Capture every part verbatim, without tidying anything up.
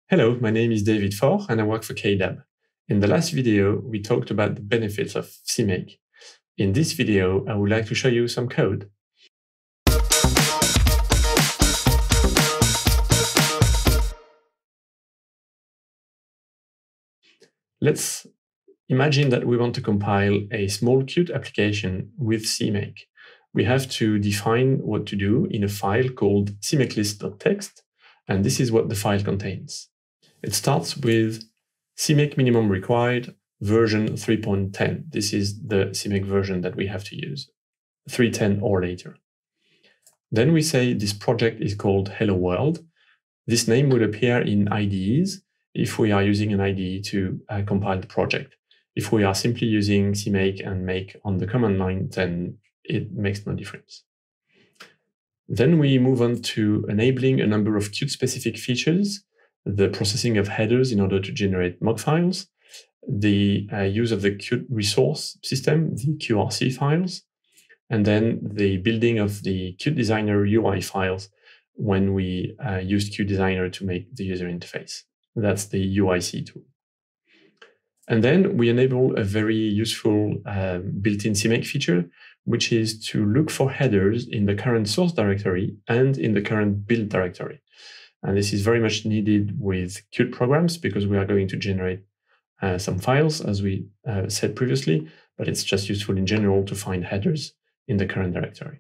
Hello, my name is David Faure and I work for K D A B. In the last video, we talked about the benefits of CMake. In this video, I would like to show you some code. Let's imagine that we want to compile a small Qt application with CMake. We have to define what to do in a file called CMakeLists dot t x t, and this is what the file contains. It starts with CMake minimum required version three point ten. This is the CMake version that we have to use, three point ten or later. Then we say this project is called Hello World. This name will appear in I D Es if we are using an I D E to uh, compile the project. If we are simply using CMake and make on the command line, then it makes no difference. Then we move on to enabling a number of Qt-specific features, the processing of headers in order to generate mock files, the uh, use of the Qt resource system, the Q R C files, and then the building of the Qt Designer U I files when we uh, use Qt Designer to make the user interface. That's the U I C tool. And then we enable a very useful uh, built-in CMake feature, which is to look for headers in the current source directory and in the current build directory. And this is very much needed with Qt programs because we are going to generate uh, some files, as we uh, said previously, but it's just useful in general to find headers in the current directory.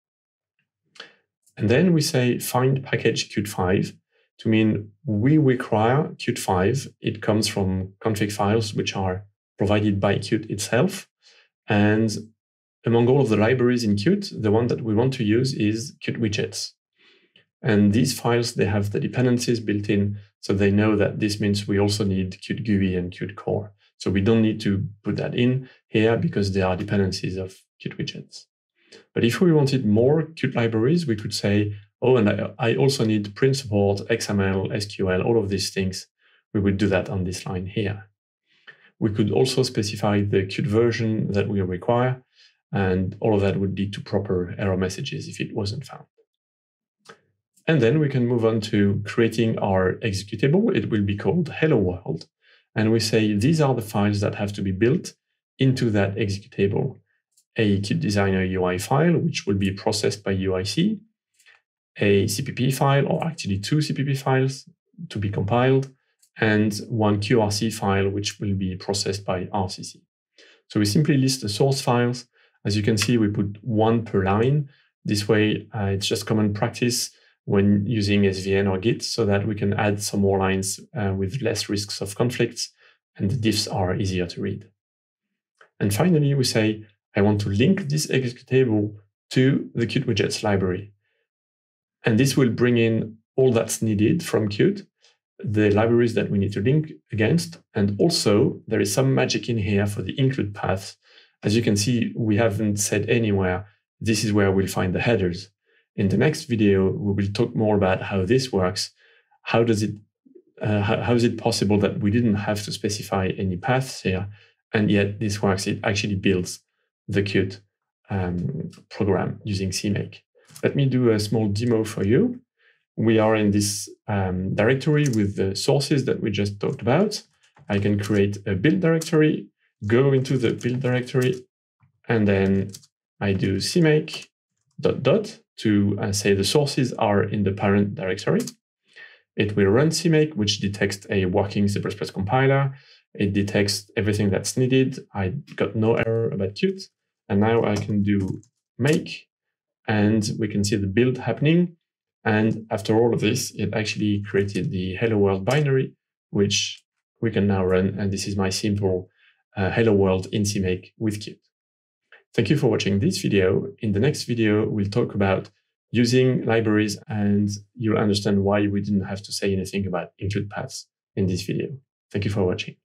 And then we say find package Qt five to mean we require Qt five. It comes from config files which are provided by Qt itself. And among all of the libraries in Qt, the one that we want to use is Qt widgets. And these files, they have the dependencies built in, so they know that this means we also need Qt G U I and Qt Core. So we don't need to put that in here because they are dependencies of Qt widgets. But if we wanted more Qt libraries, we could say, oh, and I, I also need print support, X M L, S Q L, all of these things. We would do that on this line here. We could also specify the Qt version that we require, and all of that would lead to proper error messages if it wasn't found. And then we can move on to creating our executable. It will be called Hello World. And we say these are the files that have to be built into that executable. A Qt Designer U I file, which will be processed by U I C, a C P P file, or actually two C P P files to be compiled, and one Q R C file, which will be processed by R C C. So we simply list the source files. As you can see, we put one per line. This way, uh, it's just common practice when using S V N or Git so that we can add some more lines uh, with less risks of conflicts, and the diffs are easier to read. And finally, we say, I want to link this executable to the Qt widgets library. And this will bring in all that's needed from Qt, the libraries that we need to link against. And also, there is some magic in here for the include paths. As you can see, we haven't said anywhere, this is where we'll find the headers. In the next video, we will talk more about how this works. How does it, uh, how, how is it possible that we didn't have to specify any paths here, and yet this works? It actually builds the Qt um, program using CMake. Let me do a small demo for you. We are in this um, directory with the sources that we just talked about. I can create a build directory, go into the build directory, and then I do CMake dot dot to uh, say the sources are in the parent directory. It will run CMake, which detects a working C plus plus compiler. It detects everything that's needed. I got no error about Qt. And now I can do make, and we can see the build happening. And after all of this, it actually created the Hello World binary, which we can now run. And this is my simple uh, Hello World in CMake with Qt. Thank you for watching this video. In the next video, we'll talk about using libraries, and you'll understand why we didn't have to say anything about include paths in this video. Thank you for watching.